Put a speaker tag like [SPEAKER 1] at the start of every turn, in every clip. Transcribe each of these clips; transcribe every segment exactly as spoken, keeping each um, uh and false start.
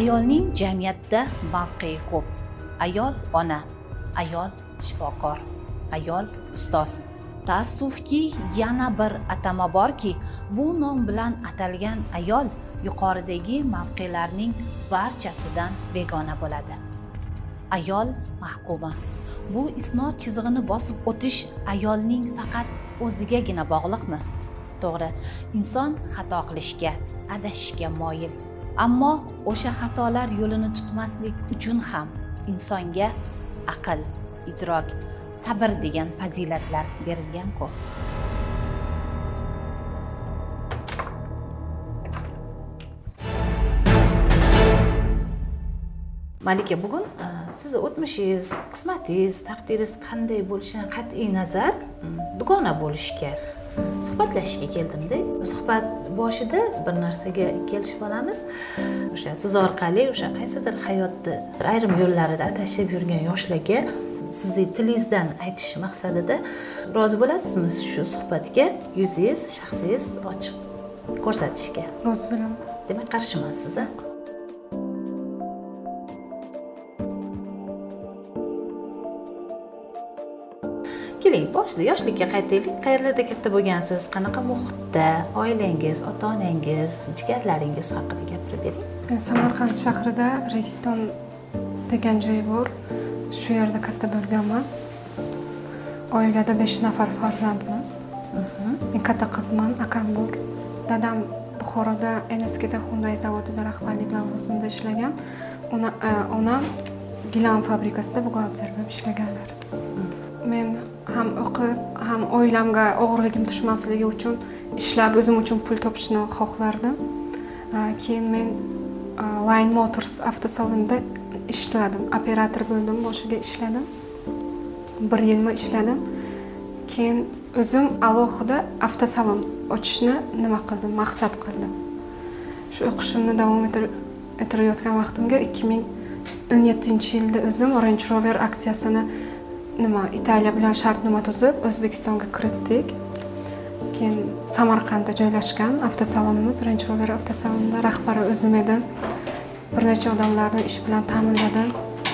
[SPEAKER 1] Ayolning jamiyatda mavqei ko'p. Ayol ona, ayol shifokor, ayol ustoz. Taassufki, yana bir atama borki, bu nom bilan atalgan ayol yuqoridagi mavqelarning barchasidan begona bo'ladi. Ayol mahkuma. Bu isnod chizig'ini bosib o'tish ayolning faqat o'zigagina bog'liqmi? To'g'ri, inson xato qilishga, adashishga moyil. Ammo o'sha xatolar yo'lini tutmaslik uchun ham insonga aql, idrok, sabr degan fazilatlar berilgan-ku. Malika, bugun sizni o'tmishingiz, qismatingiz, taqdiringiz qanday bo'lishidan qat'iy nazar dugona bo'lishga, suhbatlashishga keldim-da. Suhbat boshida bir narsaga kelishib olamiz. O'sha siz orqali o'sha qaysidir hayotda ayrim yo'llarida adashib yurgan yoshlarga sizning tilingizdan aytish maqsadida rozi bo'lasizmi shu suhbatga yuzingiz, shaxsingiz ochiq ko'rsatishga?
[SPEAKER 2] Rozi bo'laman.
[SPEAKER 1] Demak, qarshimansiz, a? Keling, boshida yoshlikka qaytaylik. Qayerlarda katta bo'lgansiz? Qanaqa muhitda? Oilangiz, ota-onangiz, jigarlaringiz haqida gapirib bering.
[SPEAKER 2] Men Samarqand shahrida Registon degan joy bor. Shu yerda katta bo'lganman. Oilada besh nafar farzandmiz. Men katta qizman, akam bor. Dadam Buxoroda N S K da Hyundai zavodida rahbarlik lavozimida ishlagan. Onam gilam fabrikasida buxgalter bo'lib ishlaganlar. Men ham o'qib, ham oilamga og'irligim tushmasligi uchun ishlab o'zim uchun pul topishni xohlardim. Keyin men Line Motors avtosalonida ishladim, operator bo'ldim, boshiga ishladim. bir yilmi ishladim. Keyin o'zim alohida avtosalon ochishni nima qildim, maqsad qildim. Shu o'qishimni davom ettirayotgan vaqtimga ikki ming o'n yettinchi yilda o'zim Range Rover aksiyasini nima Italiya bilan shartnoma tuzib O'zbekistonga kiritdik. Keyin Samarqandda joylashgan avtosalonimiz, Range Rover avtosalonida rahbari o'zim edim. Bir necha odamlarni ish bilan ta'minladim.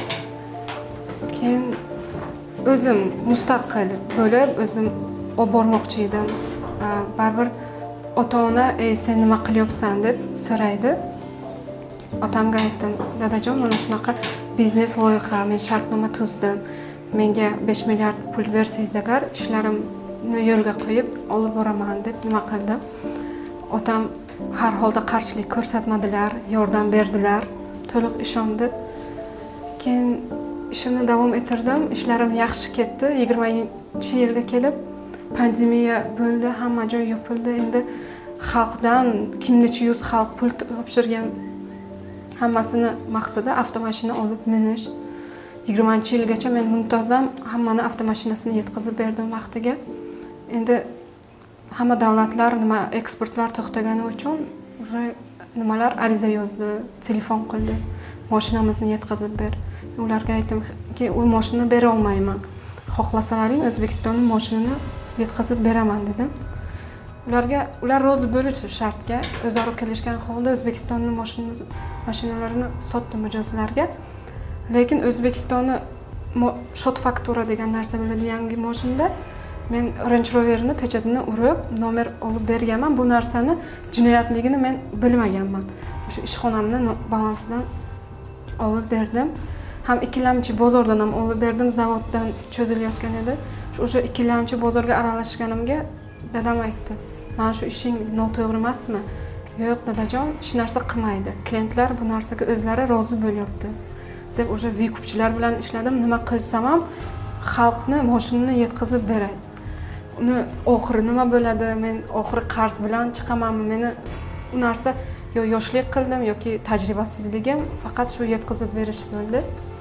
[SPEAKER 2] Keyin o'zim mustaqil bo'lib, o'zim olib bormoqchi edim. Baribir ota-ona, "Ey, sen nima qilyapsan?" deb so'raydi. Otamga aytdim, "Dadajon, mana shunaqa biznes loyiha, men shartnoma tuzdim. Menga besh milliard pul bersangiz agar, ishlarimni yo'lga qo'yib olib boraman" deb nima qildim. Otam har holda qarshilik ko'rsatmadilar, yordam berdilar, to'liq ishondi. Keyin ishimni davom ettirdim, ishlarim yaxshi ketdi. yigirmanchi yilga kelib pandemiya bo'ldi, hamma joy yopildi. Endi xalqdan kim necha yuz xalq pul topshirgan, hammasini maqsadi avtomashina olib minish. yigirmanchi yilgacha men muntazam hammani avtomashinasini yetkazib berdim vaqtiga. Endi hamma davlatlar nima eksportlar to'xtagani uchun уже nimalar ariza yozdi, telefon qildi, mashinamizni yetkazib ber. Ularga aytdimki, u mashinani bera olmayman. Xohlasalaring O'zbekistonning mashinasini yetkazib beraman dedim. Ularga ular rozi bo'lishi shartga, o'zaro kelishgan holda O'zbekistonning mashinalarini sotdim mijozlarga. Lekin O'zbekistonni shot faktura degan narsa bo'ladi yangi mashinada. Men Range Roverni pechatini urib, nomer olib berganman. Bu narsani jinoyatligini men bilmaganman. O'sha ishxonamni balansidan olib berdim. Ham ikkilamchi bozordan ham olib berdim, zavoddan cho'zilayotgan edi. O'sha ikkilamchi bozorga aralashganimga dadam aytdi, "Mana shu ishing noto'g'ri emasmi?" "Yo'q, dadajon, hech narsa qilmaydi. Klientlar bu narsaga o'zlari rozi bo'lyapti" deb o'sha vikupchilar bilan ishladim. Nima qilsam ham xalqni mashinani yetkazib beray. Uni oxiri nima bo'ladi? Men oxiri qarz bilan chiqamanmi? Meni u narsa yo yoshlik qildim yoki tajribasizligim, faqat shu yetkazib berish bo'ldi.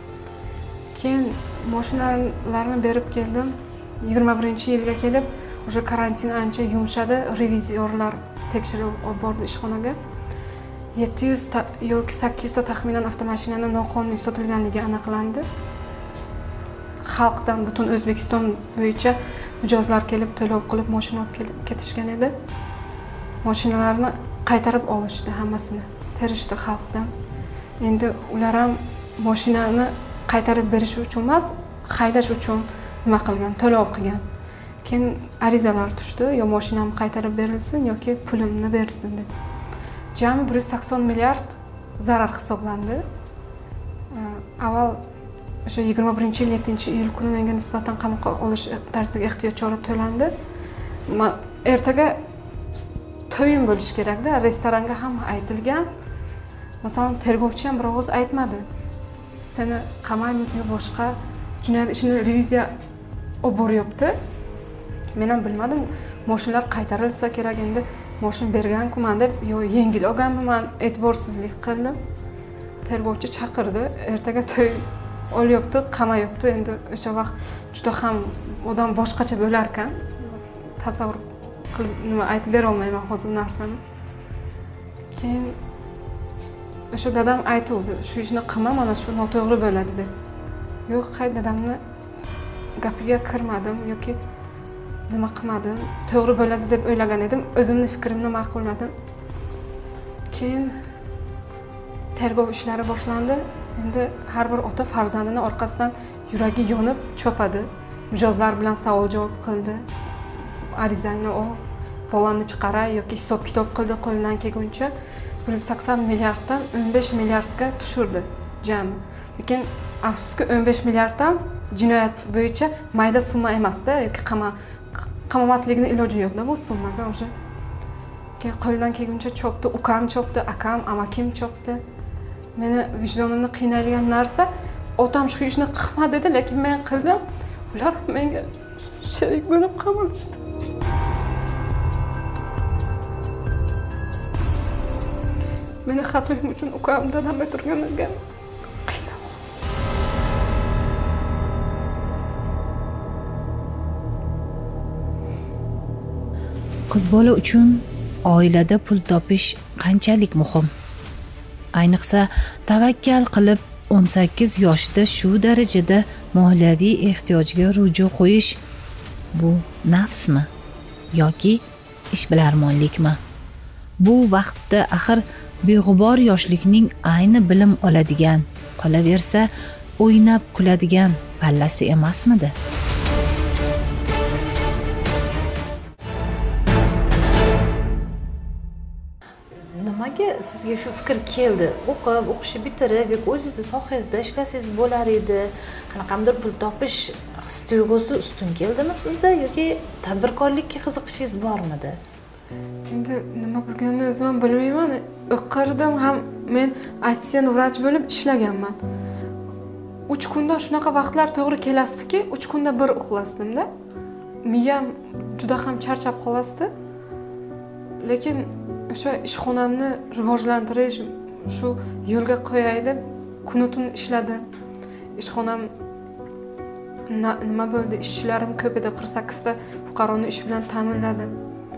[SPEAKER 2] Keyin mashinalarni berib keldim. yigirma birinchi yilga kelib, o'sha karantin ancha yumshadi, revizorlar tekshirib olib bordi ishxonaga. yetti yuz yoki sakkiz yuz ta taxminan avtomashinani noqonuniy sotilganligi aniqlandi. Xalqdan butun O'zbekiston bo'yicha mijozlar kelib to'lov qilib mashina olib ketishgan edi. Mashinalarni qaytarib olishdi, hammasini terishdi xalqdan. Endi ular ham mashinani qaytarib berish uchun emas, haydash uchun nima qilgan, to'lov qilgan. Keyin arizalar tushdi, yo mashinam qaytarib berilsin yoki pulimni bersin deb. Jami bir yuz sakson milliard zarar hisoblandi. Avval o'sha yigirma birinchi yil yettinchi iyul kuni menga nisbatan qamoqqa olish tarzidagi ehtiyot chora to'landi. Ertaga to'yin bo'lish kerak-da, restoranga ham aytilgan. Masalan, tergovchi ham bir og'iz aytmadi. Seni qamaymiz yo boshqa jinoyat ishini reviziya olib boryapti. Men ham bilmadim, mashinalar qaytarilsa kerak, endi mashina bergan-ku-man deb yo yengil olganman, e'tiborsizlik qildim. Tergovchi chaqirdi, ertaga to'y olyapti, qamayapti. Endi o'sha vaqt juda ham odam boshqacha bo'lar ekan. Tasavvur qilib nima aytib bera olmayman hozir narsani. Keyin o'sha dadam aytuvdi, shu ishni qilma, mana shu noto'g'ri bo'ladi deb. Yo'q, qay dadamni gapiga kirmadim yoki nima qilmadim, to'g'ri bo'ladi deb o'ylagan edim, o'zimning fikrimni ma'qulladim. Keyin tergov ishlari boshlandi. Endi har bir ota farzandini orqasidan yuragi yonib cho'padi. Mijozlar bilan savol-javob qildi. Arizangni ol, bolamni chiqaray yoki hisob-kitob qildi qo'lidan kelguncha bir yuz sakson milliarddan o'n besh milliardga tushirdi jami. Lekin afsuski o'n besh milliarddan jinoyat bo'yicha mayda summa emas-da, yoki qama qamamasligini iloji yo'q-da bu summaga o'sha. Keyin qo'lidan kelguncha cho'pdi, ukam cho'pdi, akam, amakim cho'pdi. Meni vijdonimni qiynaydigan narsa, otam shu ishni qilma dedi, lekin men qildim. Ular menga sherik bo'lib qamalishdi. Meni xatoyim uchun ukam dadam o'tirganiga qiynab.
[SPEAKER 1] Qiz bola uchun oilada pul topish qanchalik muhim? Ayniqsa, tavakkal qilib o'n sakkiz yoshida shu darajada moliyaviy ehtiyojga ruju qo'yish bu nafsmi yoki ishbilarmonlikmi? Bu vaqtda axir beg'ubor yoshlikning ayni bilim oladigan, qolaversa o'ynab kuladigan pallasi emasmidi? Nimaga sizga shu fikr keldi? O'qib, o'qishni bitirib yoki o'zingiz sohangizda ishlasangiz bo'lar edi. Qanaqadir pul topish his-tuyg'usi ustun keldimi sizda yoki tadbirkorlikka qiziqishingiz bormidi?
[SPEAKER 2] Endi nima bo'lganini o'zim ham bilmayman. O'qirdim ham, men assistent vrach bo'lib ishlaganman. uch kunda shunaqa vaqtlar to'g'ri kelasdiki, uch kunda bir uxlasdim-da. Miyam juda ham charchab qolasdi. Lekin o'sha ishxonamni rivojlantirish, shu yo'lga qo'yay deb kun-tun ishladim. Ishxonam nima bo'ldi? Ishchilarim ko'p edi, qirq sakkizta fuqaroni ish bilan ta'minladim.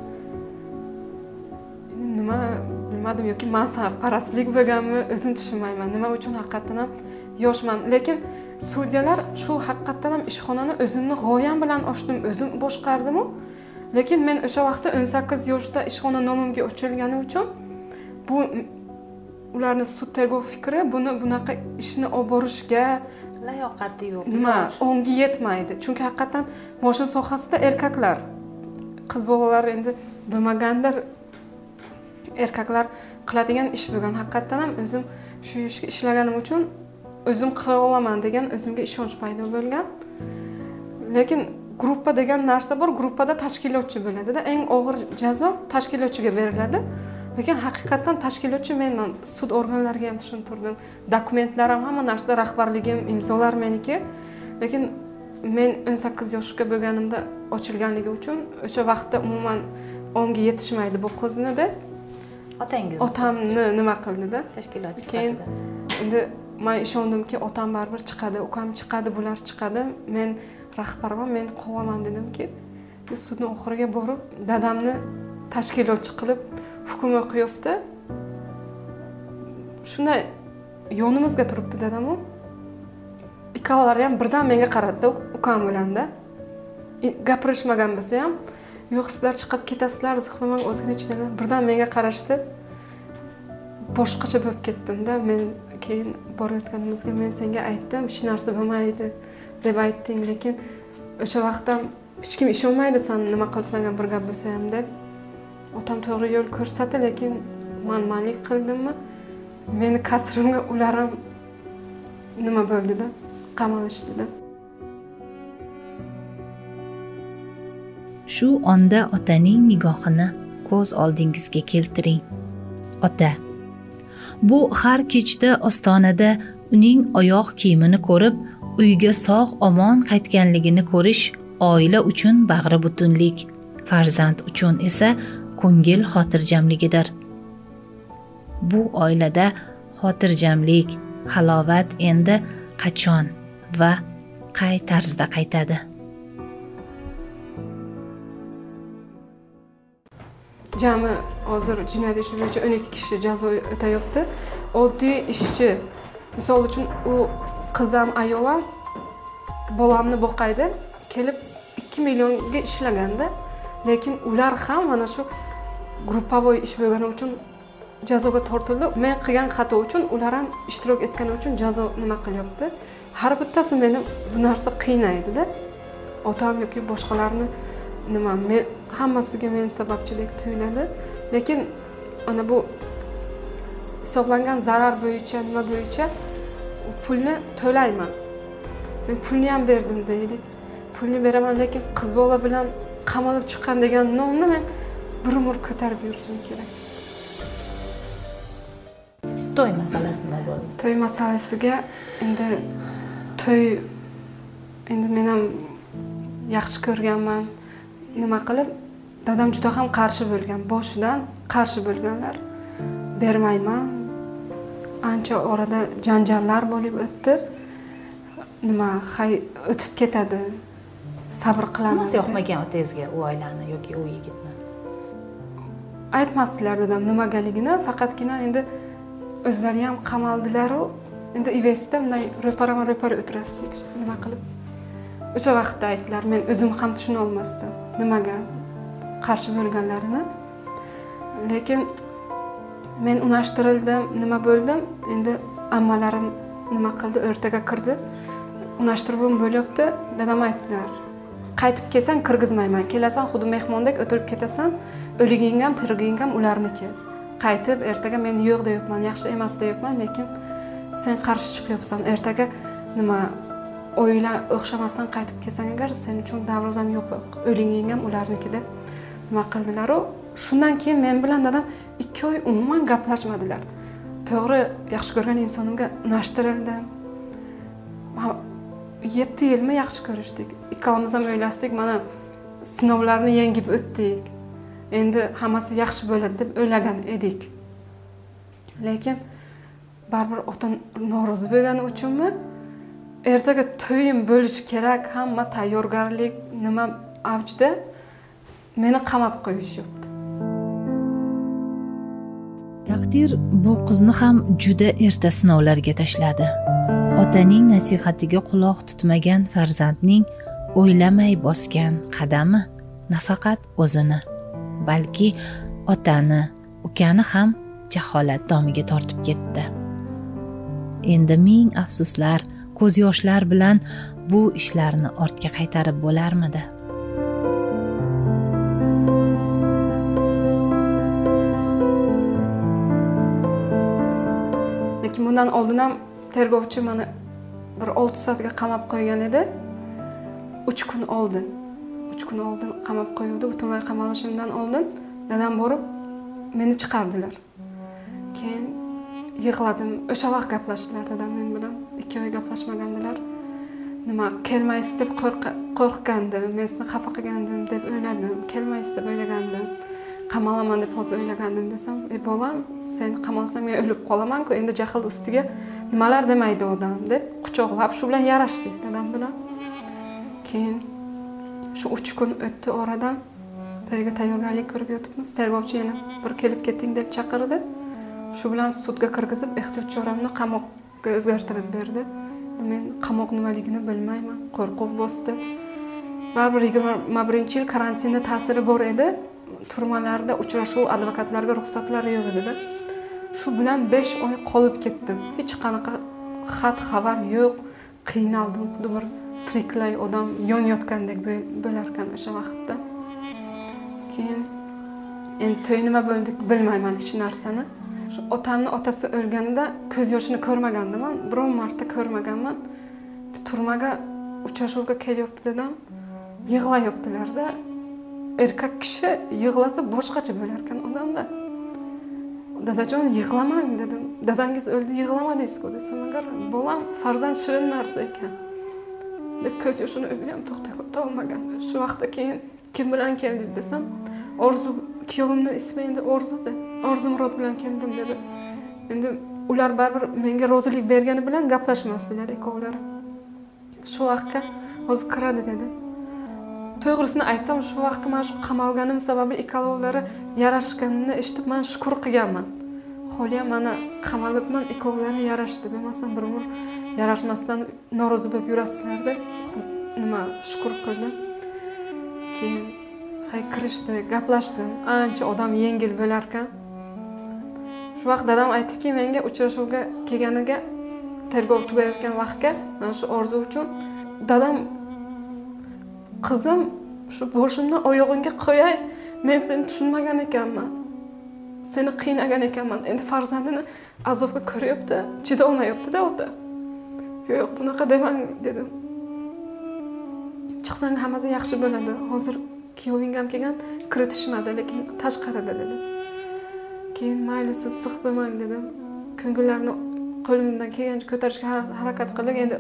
[SPEAKER 2] Nima bilmadim yoki mansabparastlik bo'lganmi, o'zim tushunmayman. Nima uchun haqiqatan ham yoshman, lekin sudyalar shu haqiqatan ham ishxonani o'zimni g'oyam bilan ochdim, o'zim boshqardim-ku. Lekin men o'sha vaqtda o'n sakkiz yoshda ishxona nomimga ochilgani uchun bu ularning sud tergov fikri buni bunaqa ishni olib borishga
[SPEAKER 1] layoqati yo'q.
[SPEAKER 2] Nima, o'ngi yetmaydi. Chunki haqiqatan moshin sohasida erkaklar, qiz bolalar endi bilmagandir, erkaklar qiladigan ish bo'lgan. Haqiqatan ham o'zim shu ishga ishlaganim uchun o'zim qila olaman degan o'zimga ishonch paydo bo'lgan. Lekin gruppa degan narsa bor, gruppada tashkilotchi bo'ladi-da. Eng og'ir jazo tashkilotchiga beriladi. Lekin haqiqatan tashkilotchi menman, sud organlariga ham tushuntirdim. Dokumentlarim, hamma narsa, rahbarligim, imzolar meniki. Lekin men o'n sakkiz yoshga bo'lganimda ochilganligi uchun o'sha vaqtda umuman onga yetishmaydi bu qizni deb
[SPEAKER 1] otangiz
[SPEAKER 2] otamni nima qildi-da?
[SPEAKER 1] Tashkilotchi
[SPEAKER 2] Keyin endi men ishondimki, otam baribir chiqadi, ukam chiqadi, bular chiqadi. Men rahbarman, men qovaman dedimki, biz sudning oxiriga borib, dadamni tashkilotchi qilib hukm o'qiyapti. Shunday yonimizga turibdi dadam. Ikkovlari ham birdan menga qaradi, ukam bilan-da. Gapirishmagan bo'lsa ham, yo'q sizlar chiqib ketasizlar, ziqmaman o'zingni ichingdan birdan menga qarashdi. Boshqacha bo'lib ketdim-da. Men keyin borayotganimizda men senga aytdim, hech narsa bo'lmaydi deb aytding, lekin o'sha vaqtda hech kim ishonmaydi sen nima qilsang ham bir gap bo'lsa ham deb. Otam to'g'ri yo'l ko'rsatdi, lekin manmanlik qildimmi? Meni kasrimga ular ham nima bo'ldi-da, qamalishdi-da.
[SPEAKER 1] Shu onda otaning nigohini ko'z oldingizga keltiring. Ota, bu har kechda ostonada uning oyoq kiyimini ko'rib, uyga sog'-omon qaytganligini ko'rish oila uchun bag'ri butunlik, farzand uchun esa ko'ngil xotirjamligidir. Bu oilada xotirjamlik, halovat endi qachon va qay tarzda qaytadi?
[SPEAKER 2] Jami hozir jinoyat ishi bo'yicha o'n ikki kishi jazo o'tayapti. Oddiy ishchi, misol uchun u qiz ham ayol ham bolamni boqaydi, kelib ikki millionga ishlaganda, lekin ular ham mana shu gruppovoy ish bo'lgani uchun jazoga tortildi. Men qilgan xato uchun ular ham ishtirok etgani uchun jazo nima qilyapti. Har bittasi meni bu narsa qiynaydi-da. Otam yoki boshqalarni nima men hammasiga men sababchilik tuyuladi, lekin ana bu hisoblangan zarar bo'yicha nima bo'yicha pulni to'layman. Men pulni ham berdim deylik. Pulni beraman, lekin qiz bola bilan qamalib chiqqan degan nomni men bir umr ko'tarib yurishim kerak.
[SPEAKER 1] To'y masalasida bo'ldi.
[SPEAKER 2] To'y masalasiga endi to'y endi men ham yaxshi ko'rganman. Nima qilib, dadam juda ham qarshi bo'lgan, boshidan qarshi bo'lganlar. Bermayman. Ancha orada janjallar bo'lib o'tdi. Nima, hay o'tib ketadi. Sabr qilamiz.
[SPEAKER 1] Nima yoqmagan otangizga u oilani yoki u yigitni?
[SPEAKER 2] Aytmasdilar dadam nimagaligini, faqatgina endi o'zlari ham qamaldilar-u, endi ivesda bunday ro'para-ro'para o'tirasdik, nima qilib. O'sha vaqtda aytdilar, men o'zim ham tushuna olmasdim nimaga qarshi bo'lganlarini. Lekin men unashtirildim, nima bo'ldim, endi ammalarim nima qildi, o'rtaga kirdi. Unashtiruvim bo'lyapti, dadam aytdilar, qaytib kelsang kirgizmayman, kelasan xuddi mehmondek o'tirib ketasan, o'liging ham, tiriging ham ularniki. Qaytib ertaga men yo'q deyapman, yaxshi emas deyapman, lekin sen qarshi chiqyapsan. Ertaga nima oila o'xshamasdan qaytib kelsang agar sen uchun davrozam yo'q, o'liging ham ularniki deb nima qildilar-u. Shundan keyin men bilan dadam ikki oy umuman gaplashmadilar. To'g'ri, yaxshi ko'rgan insonimga unashtirildim. yetti yilmi yaxshi ko'rishdik. Ikkalamiz ham o'ylasdik, mana sinovlarni yengib o'tdik. Endi hammasi yaxshi bo'ladi deb o'ylagan edik. Lekin baribir ota norozi bo'lgani uchunmi, ertaga to'yim bo'lish kerak, hamma tayyorgarlik nima avjda, meni qamab qo'yishyapti.
[SPEAKER 1] Taqdir bu qizni ham juda erta sinovlarga tashladi. Otaning nasihatiga quloq tutmagan farzandning o'ylamay bosgan qadami nafaqat o'zini, balki otani, ukani ham jaholat domiga tortib ketdi. Endi ming afsuslar, ko'z yoshlar bilan bu ishlarni ortga qaytarib bo'larmidi?
[SPEAKER 2] Lekin bundan oldin ham tergovchi meni bir olti soatga qamab qo'ygan edi. uch kun oldin. uch kun oldin qamab qo'yuvdi. Butunlay qamalishimdan oldin dadam borib meni chiqardilar. Keyin yig'ladim. O'sha vaqt gaplashdilar dadam men bilan. ikki oy gaplashmagandilar. Nima, kelmaysiz deb qo'rqgandim, men sizni xafa qilgandim deb o'yladim. Kelmaysiz deb o'ylagandim. Qamalaman deb hozir o'ylagandim desam, "Ey bolam, sen qamalsam men o'lib qolaman-ku, endi jahl ustiga nimalar demaydi odam" deb quchoqlab shu bilan yarashdik dadam bilan. Keyin shu uch kun o'tdi oradan. To'yga tayyorgarlik ko'rib yotibmiz. Tergovchi yana bir kelib keting deb chaqirdi. Shu bilan sudga kirgizib, ehtiyot choramni qamoqqa o'zgartirib berdi. Men qamoq nimaligini bilmayman, qo'rquv bosdi. Baribir yigirma birinchi yil karantinda ta'siri bor edi. Turmalarda uchrashuv, advokatlarga ruxsatlari yo'q edi-da. shu bilan besh oy qolib ketdim. Hech qanaqa xat xabar yo'q. Qiynaldim, xuddi bir tiriklay odam yonayotgandek bo'lar ekan o'sha vaqtda. Keyin endi to'y nima bo'ldi bilmayman hech narsani. Shu otamni otasi o'lganida ko'z yoshini ko'rmaganman, biror marta ko'rmaganman. Turmaga uchrashuvga kelyapti dedam, yig'layaptilar-da. Erkak kishi yig'lasa boshqacha bo'lar ekan odamda. Dadajon yig'lamang dedim. Dadangiz o'ldi, yig'lamadingiz-ku desam, agar bolam farzand shirin narsa ekan. Deb ko'z yoshini o'zi ham to'xtata olmagan. Shu vaqtda keyin kim bilan keldingiz desam, Orzu kuyovimni ismi endi Orzuda. Orzumurod bilan keldim dedi. Endi ular baribir menga rozilik bergani bilan gaplashmasdilar ikkovlari. Shu vaqtga o'zi kiradi dedi. To'g'risini aytsam, shu vaqtga men shu qamalganim sababli ikkovlari yarashganini eshitib men shukr qilganman. Holi ham mana qamalibman, ikkovlari yarashdi. Bo'lmasam bir umr yarashmasdan norozi bo'lib yurasizlar deb nima shukr qildim. Keyin hay kirishdi, gaplashdim. Ancha odam yengil bo'lar ekan. Shu vaqt dadam aytdiki, menga uchrashuvga kelganiga tergov tugayotgan vaqtga, mana shu orzu uchun dadam qizim shu boshimni oyog'ingga qo'yay, men seni tushunmagan ekanman. Seni qiynagan ekanman. Endi farzandini azobga ko'ryapti, chida olmayapti-da ota. Yo'q, bunaqa demang dedim. Chiqsang hammasi yaxshi bo'ladi. Hozir kuyoving ham kelgan, kiritishmadi, lekin tashqarida dedi. Keyin mayli siz siq bo'lmang dedim. Ko'ngillarni qo'limdan kelgancha ko'tarishga harakat qildik endi.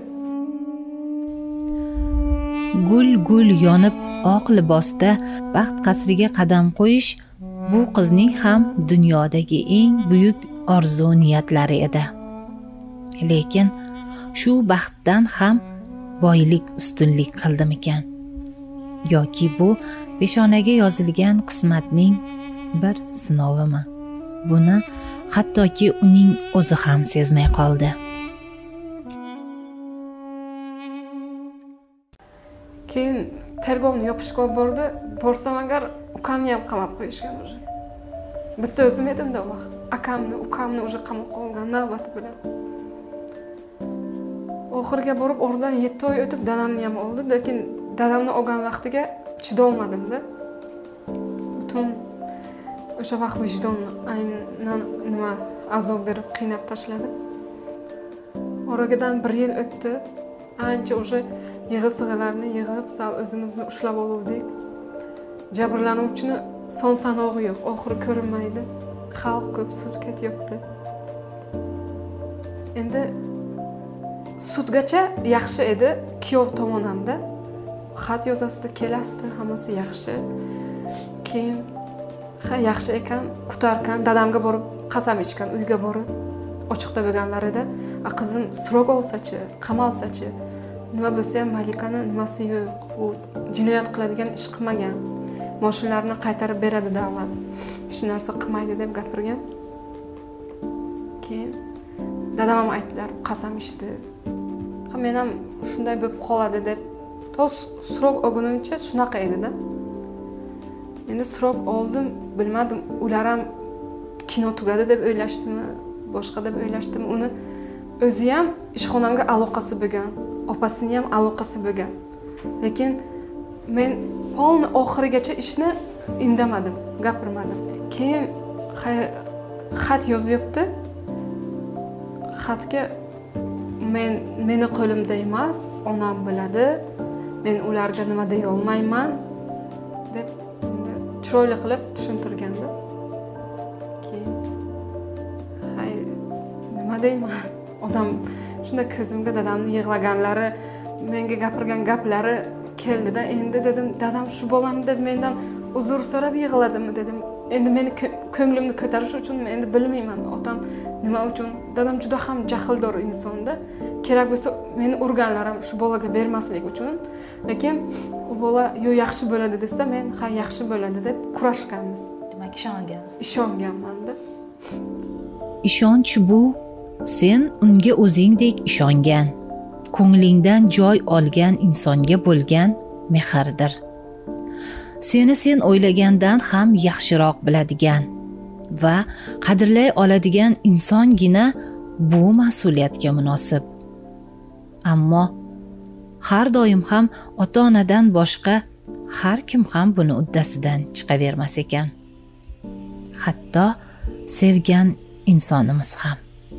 [SPEAKER 1] Gul gul yonib oq libosda baxt qasriga qadam qo'yish bu qizning ham dunyodagi eng buyuk orzu niyatlari edi. Lekin shu baxtdan ham boylik ustunlik qildimikan? Yoki bu peshonaga yozilgan qismatning bir sinovimi? Buni hattoki uning o'zi ham sezmay qoldi.
[SPEAKER 2] Keyin tergovni yopishga bordi. Borsam agar ukamni ham qamab qo'yishgan o'zi. Bitta o'zim edim-da u vaqt. Akamni, ukamni o'zi qamab qo'ygan navbati bilan. Oxirga borib oradan yetti oy o'tib dadamni ham oldi, lekin dadamni olgan vaqtiga chidolmadim-da. Butun o'sha vaqt vijdonni aynan nima azob berib qiynab tashladi. Oradan bir yil o'tdi. Ancha o'sha yig'i-sig'ilarni yig'ib, sal o'zimizni ushlab oluvdik. Jabrlanuvchini son sanog'i yo'q, oxiri ko'rinmaydi. Xalq ko'p sud ketyapti. Endi sudgacha yaxshi edi, kuyov tomonimda. Xat yozasida kelasdi, hammasi yaxshi. Keyin ha yaxshi ekan, kutarkan, dadamga borib qasam ichgan, uyga borib ochiqda bo'lganlarida, "A qizim srok olsa-chi, qamalsa-chi, nima bo'lsa ham Malikani nimasi yo'q, u jinoyat qiladigan ish qilmagan. Mashinalarni qaytarib beradi davlat. Hech narsa qilmaydi" deb gapirgan. Keyin dadam ham aytdilar, qasam ichdi. Men ham shunday bo'lib qoladi deb to srok olgunimcha shunaqa edi-da. Endi srok oldim, bilmadim, ular ham kino tugadi deb o'ylashdimi, boshqa deb o'ylashdimi. Uni o'zi ham ishxonamga aloqasi bo'lgan, opasini ham aloqasi bo'lgan. Lekin men polni oxirigacha ishni indamadim, gapirmadim. Keyin xat yozyapti. Xatga men meni qo'limda emas, onam biladi. Men ularga nima deya olmayman deb chiroyli qilib tushuntirganda. Keyin hay nima deyman? Odam shunda ko'zimga dadamni yig'laganlari, menga gapirgan gaplari keldi-da. Endi dedim, dadam shu bolani deb mendan uzr so'rab yig'ladimi dedim. Endi meni ko'nglimni ko'tarish uchun men endi bilmayman, otam nima uchun. Dadam juda ham jahldor insonda. Kerak bo'lsa meni urganlar ham shu bolaga bermaslik uchun. Lekin u bola yo yaxshi bo'ladi desa, men ha yaxshi bo'ladi deb kurashganmiz.
[SPEAKER 1] Demak, ishongansiz.
[SPEAKER 2] Ishonganman-da.
[SPEAKER 1] Ishonch bu sen unga o'zingdek ishongan, ko'nglingdan joy olgan insonga bo'lgan mehrdir. Seni sen o'ylagandan ham yaxshiroq biladigan, va qadrlay oladigan insongina bu mas'uliyatga munosib. Ammo har doim ham ota-onadan boshqa har kim ham buni uddasidan chiqavermas ekan. Hatto sevgan insonimiz ham.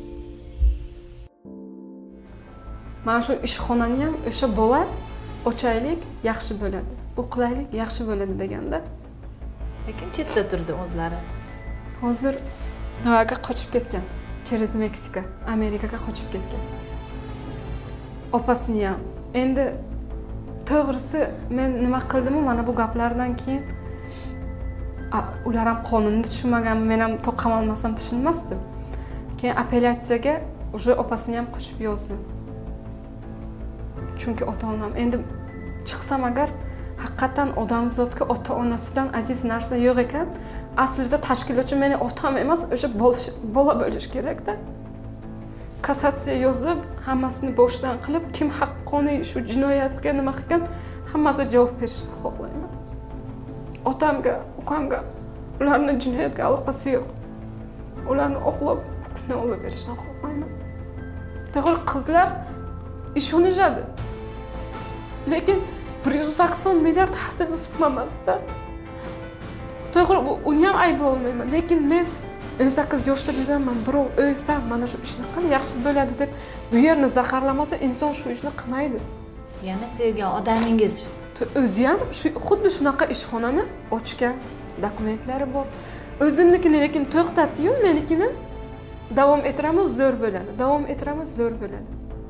[SPEAKER 2] Mana shu ishxonani ham o'sha bola ochaylik, yaxshi bo'ladi. O'qilaylik, yaxshi bo'ladi deganda.
[SPEAKER 1] Lekin chetda turdi o'zlari.
[SPEAKER 2] Hozir Navaga qochib ketgan. Через Meksika, Amerikaga qochib ketgan. Opasini ham. Endi to'g'risi men nima qildim, mana bu gaplardan keyin ular ham qonunni tushunmagan, men ham to'qam olmasam tushunmasdim. Keyin apellyatsiyaga уже opasini ham qo'shib yozdim. Chunki ota-onam endi chiqsam agar haqiqatan odamzodga ota-onasidan aziz narsa yo'q ekan, aslida tashkilotchi meni otam emas, o'sha bola bo'lish kerak-da. Kassatsiya yozib, hammasini boshdan qilib, kim haqqoniy shu jinoyatga nima qilgan, hammasiga javob berishni xohlayman. Otamga, ukamga ularni jinoyatga aloqasi yo'q. Ularni oqlab, hukmni olib berishni xohlayman. To'g'ri, qizlar ishonishadi. Lekin bir yuz sakson milliard hasilsiz tutmamasda. To'g'ri, uni ham ayblay olmayman, lekin men o'n sakkiz yoshda bo'lganman, birov o'lsa, mana shu ishni qil, yaxshi bo'ladi deb bu yerni zaharlamasa, inson shu ishni qilmaydi.
[SPEAKER 1] Yana sevgan odamingiz
[SPEAKER 2] o'zi ham shu xuddi shunaqa ishxonani ochgan, dokumentlari bor. O'zimnikini lekin to'xtatdi-yu, menikini davom ettiramiz, zo'r bo'ladi. Davom ettiramiz, zo'r bo'ladi.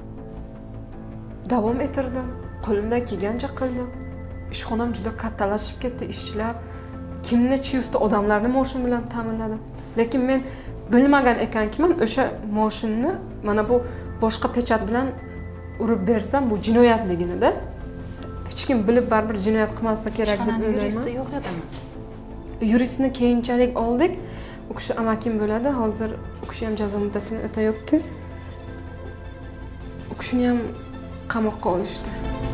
[SPEAKER 2] Davom ettirdim. Qo'limdan kelgancha qildim. Ishxonam juda kattalashib ketdi, ishchilar kimni yuzta odamlarni mashin bilan ta'minladim. Lekin men bilmagan ekanman, o'sha mashinni mana bu boshqa pechat bilan urib bersam, bu jinoyatligini-da. Hech kim bilib baribir jinoyat qilmasa kerak deb o'ylayman.
[SPEAKER 1] Yuristi yo'q edimi?
[SPEAKER 2] Yuristni keyinchalik oldik. U kishi amakim bo'ladi. Hozir u kishi ham jazo muddatini o'tayapti. U kishini ham qamoqqa olishdi.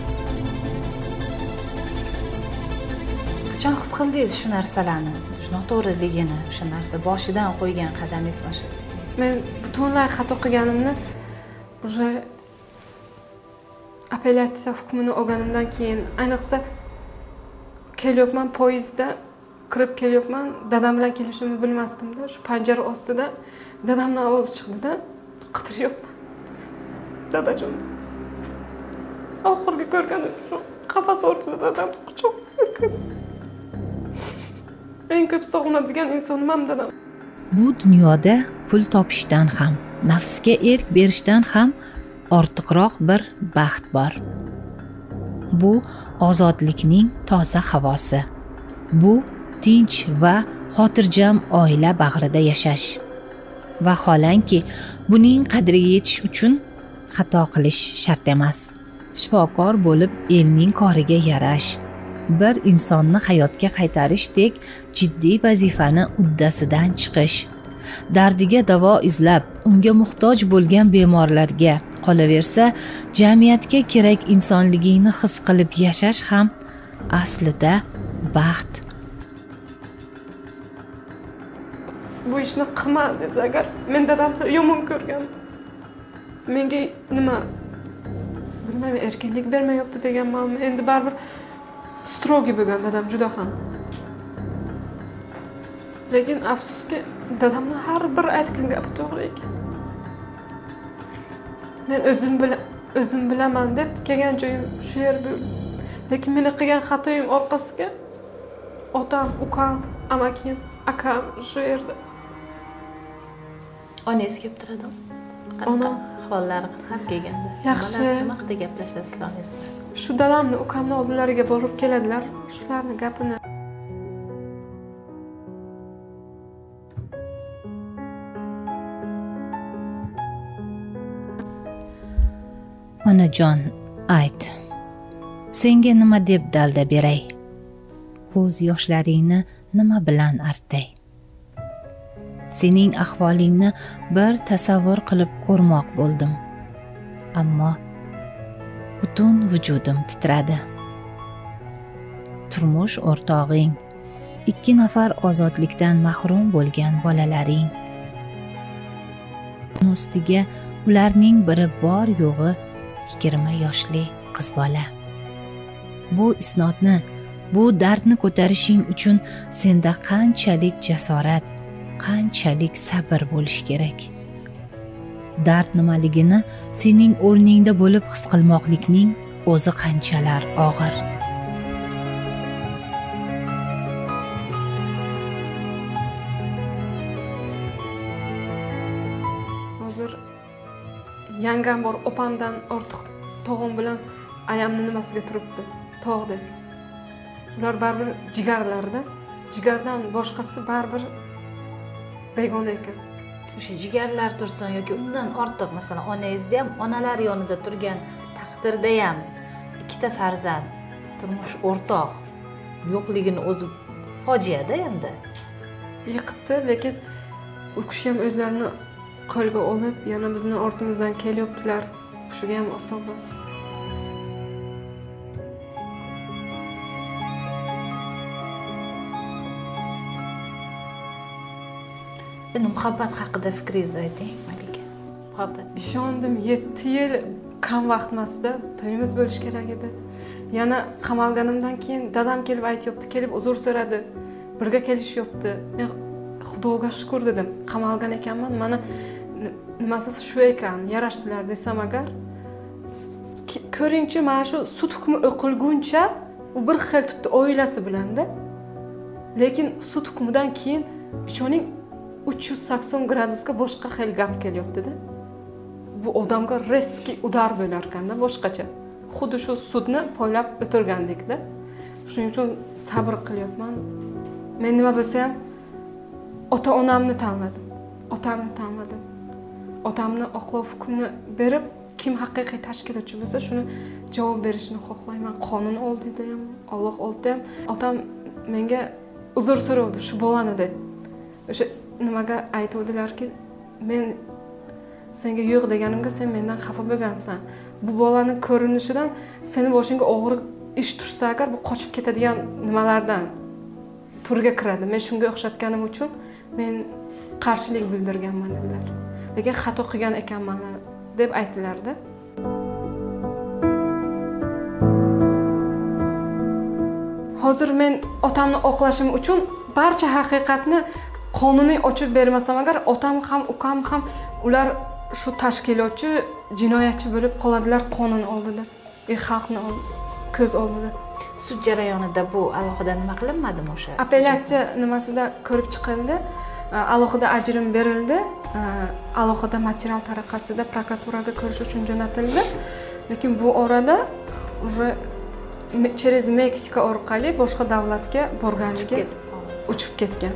[SPEAKER 1] Qachon his qildingiz shu narsalarni, shu noto'g'riligini, o'sha narsa boshidan qo'ygan qadamingiz mana.
[SPEAKER 2] Men butunlay xato qilganimni уже apellyatsiya hukmini olganimdan keyin, ayniqsa kelyapman poyezdda, kirib kelyapman, dadam bilan kelishimni bilmasdim-da, shu panjara ostida dadamning ovozi chiqdi-da, qidiryapman. Dadajon. Oxirgi ko'rganim shu qafas ortida dadam quchoq qilib. Eng ko'p sog'inadigan insonim ham dadam.
[SPEAKER 1] Bu dunyoda pul topishdan ham, nafsga erk berishdan ham ortiqroq bir baxt bor. Bu ozodlikning toza havosi. Bu tinch va xotirjam oila bag'rida yashash. Vaholanki, buning qadriga yetish uchun xato qilish shart emas. Shifokor bo'lib elning koriga yarash, bir insonni hayotga qaytarishdek jiddiy vazifani uddasidan chiqish, dardiga davo izlab, unga muhtoj bo'lgan bemorlarga, qolaversa, jamiyatga kerak insonligingni his qilib yashash ham aslida baxt.
[SPEAKER 2] Bu ishni qilma desa agar, men dadamni yomon ko'rgan. Menga nima bilmayman, erkinlik bermayapti deganmanmi? Endi baribir strogi bo'lgan dadam juda ham. Lekin afsuski, dadamning har bir aytgan gapi to'g'ri ekan. Men o'zim bilan o'zim bilaman deb kelgan joyim shu yer bo'ldi. Lekin meni qilgan xatoyim orqasiga otam, ukam, amakim, akam shu yerda.
[SPEAKER 1] Onangiz kelib turadimi?
[SPEAKER 2] Ona
[SPEAKER 1] hollari har kelganda.
[SPEAKER 2] Yaxshi.
[SPEAKER 1] Nima qilib gaplashasiz onangiz bilan?
[SPEAKER 2] Shu dadamni, ukamni oldilariga borib keladilar. Shularning gapini
[SPEAKER 1] Onajon, ayt. Senga nima deb dalda beray? Ko'z yoshlaringni nima bilan artay? Sening ahvolingni bir tasavvur qilib ko'rmoq bo'ldim. Ammo butun vujudim titradi. Turmush o'rtog'ing, ikki nafar ozodlikdan mahrum bo'lgan bolalaring. Ustiga ularning biri bor yo'g'i yigirma yoshli qiz bola. Bu isnodni, bu dardni ko'tarishing uchun senda qanchalik jasorat, qanchalik sabr bo'lish kerak. Dard nimaligini sening o'rningda bo'lib his qilmoqlikning o'zi qanchalar og'ir.
[SPEAKER 2] Hozir yangam bor, opamdan ortiq tog'im bilan ayamni nimasiga turibdi, tog'dek. Ular baribir jigarlarda, jigardan boshqasi baribir begona ekan.
[SPEAKER 1] O'sha jigarlar tursin yoki undan ortiq, masalan, onangizda ham onalar yonida turgan taqdirda ham ikkita farzand, turmush o'rtoq yo'qligini o'zi fojia-da endi.
[SPEAKER 2] Yiqitdi, lekin u kishi ham o'zlarini qo'lga olib, yana bizni ortimizdan kelyaptilar. Shuga ham oson emas.
[SPEAKER 1] Endi muhabbat haqida fikringizni ayting, Malika. Muhabbat.
[SPEAKER 2] Ishondim, yetti yil kam vaqt emasda to'yimiz bo'lish kerak edi. Yana qamalganimdan keyin dadam kelib aytibdi, kelib uzr so'radi. Birga kelishyapti. Men Xudoga shukr dedim. Qamalgan ekanman, mana nimasiz shu ekan, yarashdilar desam agar, ko'ringchi, mana shu sud hukmi o'qilguncha u bir xil tutdi oilasi bilan-da. Lekin sud hukmidan keyin ishoning uch yuz sakson gradusga boshqa xil gap kelyapti-da. Bu odamga riski udar bo'lar ekanda, boshqacha. Xuddi shu sudni poylab o'tirgandek-da. Shuning uchun sabr qilyapman. Men nima bo'lsa ham ota-onamni tanladim. Otamni tanladim. Otamni oqlov hukmini berib, kim haqiqiy tashkilotchi bo'lsa, shuni javob berishni xohlayman. Qonun oldida ham, Alloh oldida ham. Otam menga uzr so'radi shu bolani deb. O'sha nimaga aytuvdilarki, men senga yo'q deganimga sen mendan xafa bo'lgansan. Bu bolaning ko'rinishidan seni boshingga og'ir ish tushsa agar bu qochib ketadigan nimalardan turga kiradi. Men shunga o'xshatganim uchun men qarshilik bildirganman dedilar. Lekin xato qilgan ekanman deb aytdilar-da. Hozir men otamni oqlashim uchun barcha haqiqatni qonuniy ochib bermasam agar, otam ham, ukam ham ular shu tashkilotchi, jinoyatchi bo'lib qoladilar qonun oldida, e xalqni ko'z oldida.
[SPEAKER 1] Sud jarayonida bu alohida nima qilinmadimi o'sha?
[SPEAKER 2] Apellyatsiya nimasida ko'rib chiqildi, alohida ajrim berildi, alohida material tariqasida prokuraturaga ko'rish uchun jo'natildi. Lekin bu orada уже через Meksika orqali boshqa davlatga borganligi uchib ketgan.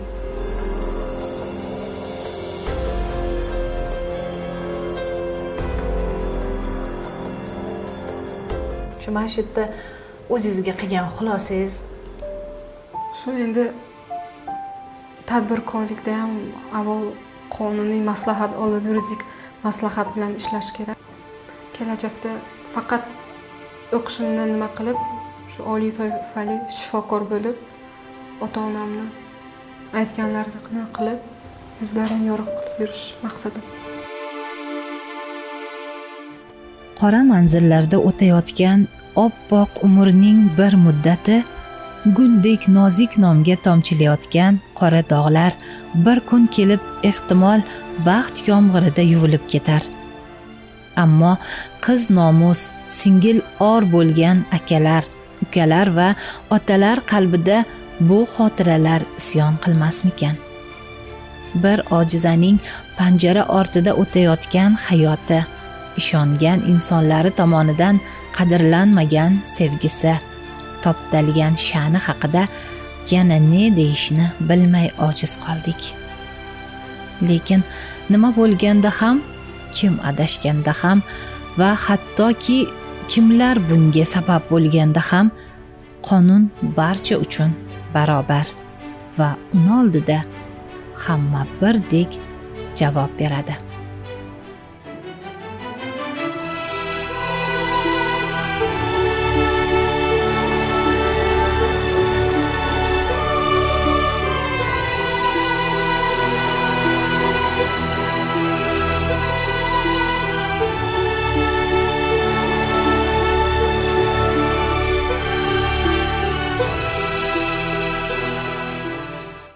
[SPEAKER 1] Shu mana shu yerda o'zingizga qilgan xulosangiz
[SPEAKER 2] shu. Endi tadbirkorlikda ham avval qonuniy maslahat olib, yuridik maslahat bilan ishlash kerak. Kelajakda faqat o'qishimni nima qilib, shu oliy toifali shifokor bo'lib, ota-onamni aytganlarini qilib, yuzlarini yorug' qilib yurish maqsadim.
[SPEAKER 1] Qora manzillarda o'tayotgan oppoq umrning bir muddati guldek nozik nomga tomchilayotgan qora dog'lar bir kun kelib ehtimol baxt yomg'irida yuvilib ketar. Ammo qiz nomus, singil or bo'lgan akalar, ukalar va otalar qalbida bu xotiralar isyon qilmasmikan? Bir ojizaning panjara ortida o'tayotgan hayoti, ishongan insonlari tomonidan qadrlanmagan sevgisi, toptalgan sha'ni haqida yana ne deyishni bilmay ojiz qoldik. Lekin nima bo'lganda ham, kim adashganda ham va hattoki kimlar bunga sabab bo'lganda ham qonun barcha uchun barobar va uni oldida hamma birdek javob beradi.